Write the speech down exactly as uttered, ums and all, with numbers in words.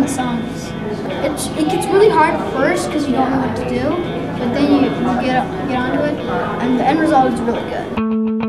songs. It's, it gets really hard at first because you don't know what to do, but then you, you get, get onto it, and the end result is really good.